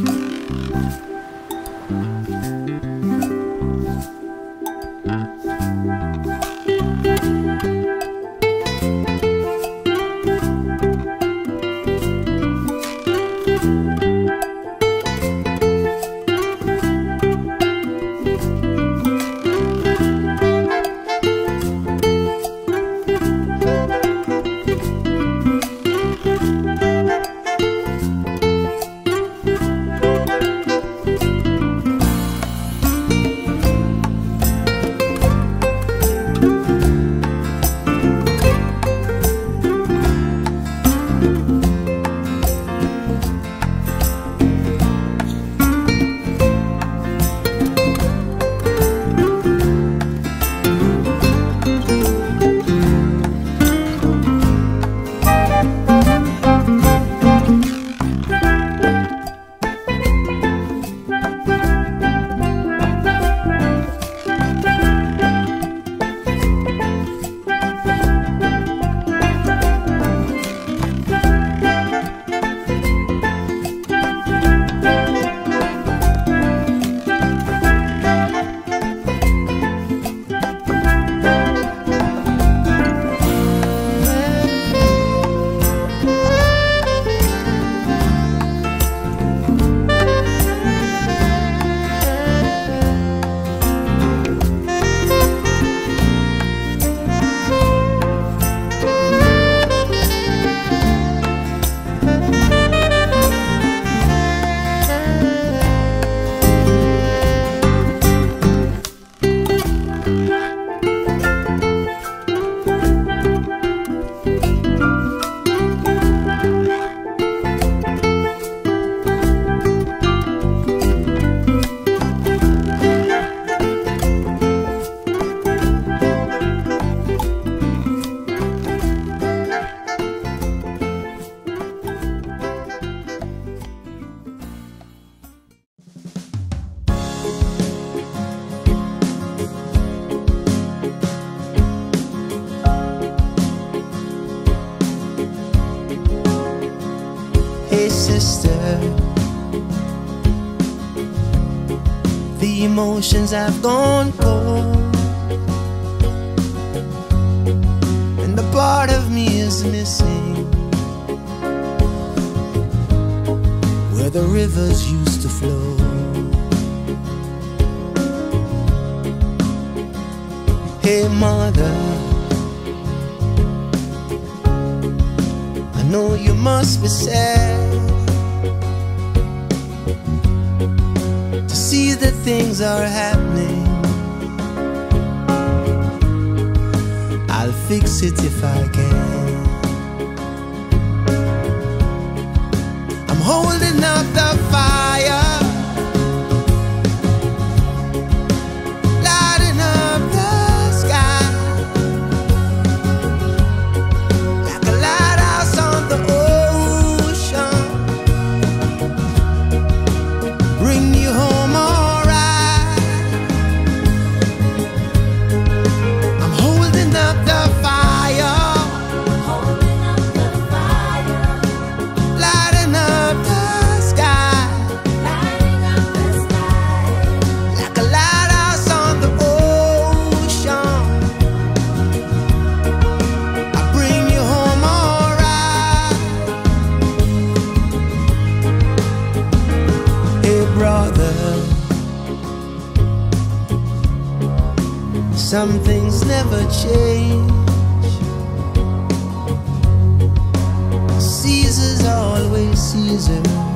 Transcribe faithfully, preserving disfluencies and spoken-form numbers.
Hey sister, the emotions have gone cold, and a part of me is missing where the rivers used to flow. Hey mother, I know you must be sad to see that things are happening. I'll fix it if I can. I'm holding up the fire, lighting up the sky like a lighthouse on the ocean. Bring you home alright. I'm holding up the fire, Holding up the fire, lighting up the sky lighting up the sky. like a lighthouse on the ocean. I bring you home alright. Hey brother, some things never change. Caesar's always Caesar.